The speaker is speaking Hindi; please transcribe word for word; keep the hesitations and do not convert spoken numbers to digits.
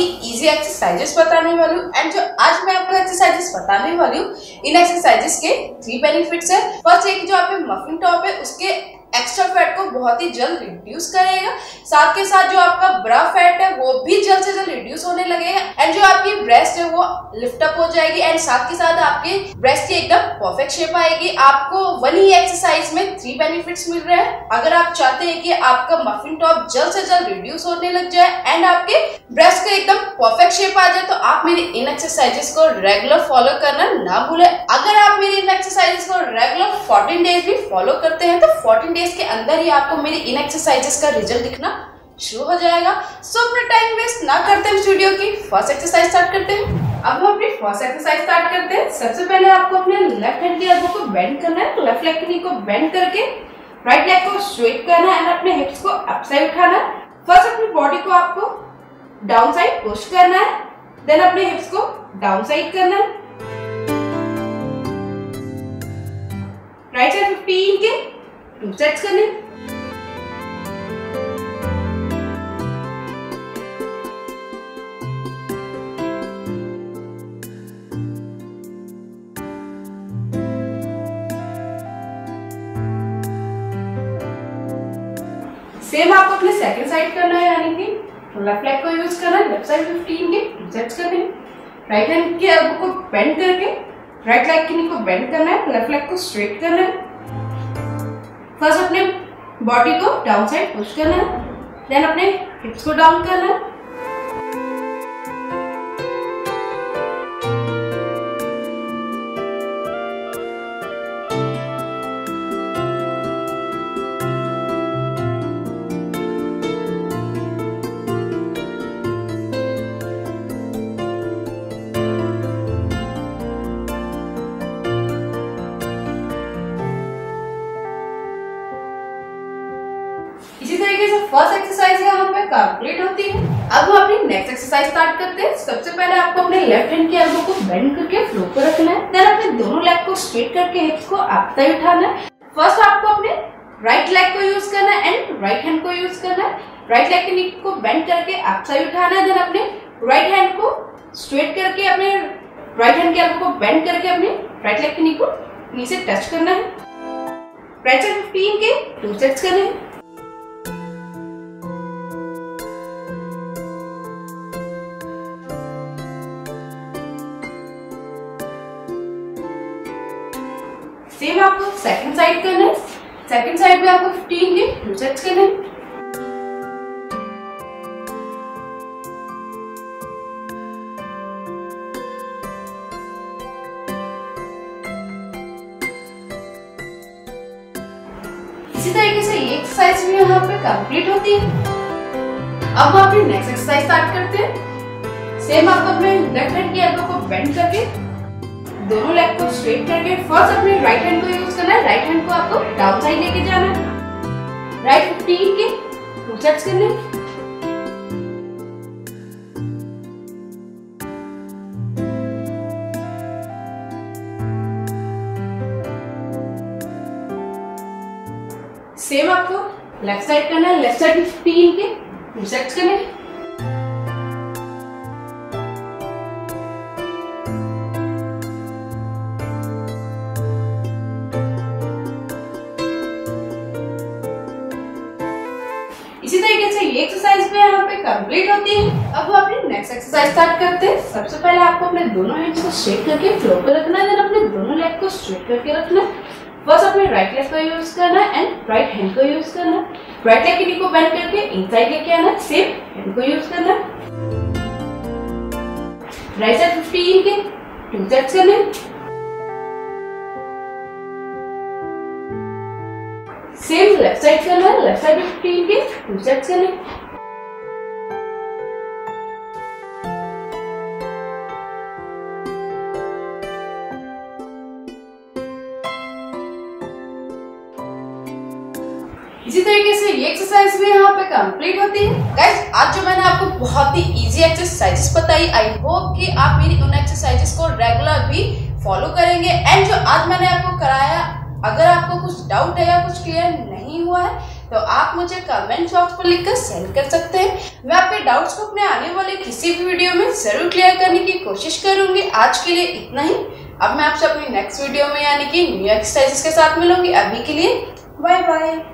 ही इजी एक्सरसाइजेस बताने वाली हूँ। एंड जो आज मैं आपको एक्सरसाइजेस बताने वाली हूँ, इन एक्सरसाइजेस के थ्री बेनिफिट्स है। फर्स्ट एक जो आपके मफिन टॉप है उसके एक्स्ट्रा फैट को बहुत ही जल्द रिड्यूस करेगा, साथ के साथ जो आपका ब्रा फैट है वो भी जल्द से जल्द रिड्यूस होने लगेगा। एंड जो आपकी ब्रेस्ट है वो लिफ्ट अप हो जाएगी एंड साथ के साथ आपके ब्रेस्ट की एकदम परफेक्ट शेप आएगी। आपको वन ही एक्सरसाइज में थ्री बेनिफिट्स मिल रहे हैं। अगर आप चाहते हैं कि आपका मफिन टॉप जल्द से जल्द रिड्यूस होने लग जाए एंड आपके ब्रेस्ट का एकदम परफेक्ट शेप आ जाए, तो आप मेरी इन एक्सरसाइजेस को रेगुलर फॉलो करना ना भूलें। अगर आप मेरी इन एक्सरसाइजेस को रेगुलर फोर्टीन डेज भी फॉलो करते हैं तो फोर्टीन डेज के अंदर ही आपको मेरी इन एक्सरसाइजेस का रिजल्ट दिखना शुरू हो जाएगा। सो so, अपना टाइम वेस्ट ना करते हैं, इस वीडियो की फर्स्ट एक्सरसाइज स्टार्ट करते हैं। अब हम अपनी फर्स्ट एक्सरसाइज स्टार्ट करते हैं। सबसे पहले आपको अपने लेफ्ट हैंड की एल्बो को बेंड करना है। लेफ्ट लेग की नी को बेंड करके राइट लेग को स्ट्रेट करना है एंड अपने हिप्स को अप साइड उठाना है। फर्स्ट अपनी बॉडी को आपको डाउन साइड पुश करना है, देन अपने हिप्स को डाउन साइड करना है। राइट साइड फिफ्टीन के टू सेट्स करने। सेम आपको अपने सेकंड साइड करना है, यानी कि लेफ्ट लेग को यूज करना है। लेफ्ट साइड फिफ्टीन के टू सेट्स करने। राइट हैंड के एल्बो को बेंड करके राइट लेग की नी को बेंड करना है, लेफ्ट लेग को स्ट्रेट करना है। फर्स्ट अपने बॉडी को डाउन साइड पुश करना है, देन अपने हिप्स को डाउन करना है। इसी तरीके से फर्स्ट एक्सरसाइज यहाँ पे कंप्लीट होती है। अब हम अपनी नेक्स्ट एक्सरसाइज स्टार्ट करते हैं। सबसे पहले आपको अपने लेफ्ट हैंड की एल्बो को बेंड करके फ्लोर पर रखना है, देन अपने दोनों लेग को स्ट्रेट करके हिप्स को अप साइड उठाना है। फर्स्ट आपको अपने राइट लेग को यूज करना है एंड राइट हैंड को यूज करना है। राइट लेग की नी को बेंड करके अप साइड उठाना है, देन अपने राइट हैंड को स्ट्रेट करके अपने राइट हैंड के एल्बो को बेंड करके अपने राइट लेग की नी को नी से टच करना है। राइट साइड फिफ्टीन के टू सेट्स करने हैं। सेम आपको सेकंड साइड करना है। सेकंड साइड में आपको फिफ्टीन के टू सेट्स करने हैं। इसी तरीके से ये एक्सरसाइज भी यहाँ पे कंप्लीट होती है। अब हम अपनी नेक्स्ट एक्सरसाइज स्टार्ट करते हैं। सेम आपको अपने लेफ्ट हैंड की एल्बो को बेंड करके दोनों लेग को स्ट्रेट करके फर्स्ट अपने राइट हैंड को यूज करना है। राइट हैंड को आपको डाउन साइड लेके जाना है। राइट फिफ्टीन के टू सेट्स करने। सेम आपको लेफ्ट साइड करना है। लेफ्ट साइड फिफ्टीन के टू सेट्स करने। इसी तरीके से ये एक्सरसाइज भी यहाँ पे कंप्लीट होती है। अब हम अपनी नेक्स्ट एक्सरसाइज स्टार्ट करते हैं। सबसे पहले आपको अपने दोनों हैंड्स को स्ट्रेट करके फ्लोर पर रखना है, देन अपने दोनों लेग को स्ट्रेट करके रखना है। फर्स्ट अपने राइट लेग को यूज करना है एंड राइट हैंड को यूज करना है। राइट लेग की नी को बेंड करके इनसाइड लेके आना है, सेम हैंड को यूज करना है। राइट साइड फिफ्टीन के टू सेट्स करने। सेम लेफ्ट साइड करना है। लेफ्ट साइड फिफ्टीन के टू सेट्स करने। इसी तरीके से ये एक्सरसाइज भी यहाँ पे कंप्लीट होती है। गाइस, आज जो मैंने आपको बहुत ही इजी एक्सरसाइजेस बताई, आई होप कि आप मेरी उन एक्सरसाइजेस को रेगुलर भी फॉलो करेंगे। एंड जो आज मैंने आपको कराया, अगर आपको कुछ डाउट है या कुछ क्लियर नहीं हुआ हुआ है तो आप मुझे कमेंट बॉक्स पर लिखकर सेंड कर सकते हैं। मैं आपके डाउट्स को अपने आने वाले किसी भी वीडियो में जरूर क्लियर करने की कोशिश करूंगी। आज के लिए इतना ही। अब मैं आपसे अपनी नेक्स्ट वीडियो में यानी कि न्यू एक्सरसाइजेस के साथ मिलूंगी। अभी के लिए बाय बाय।